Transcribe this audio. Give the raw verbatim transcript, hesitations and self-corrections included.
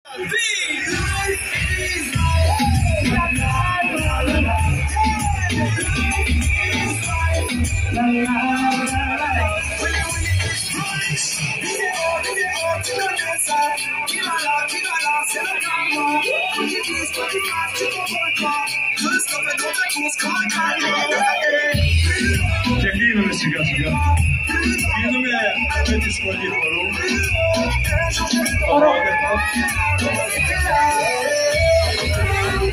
Tequila, siga, siga. Indo me me escolhi falou. Falou.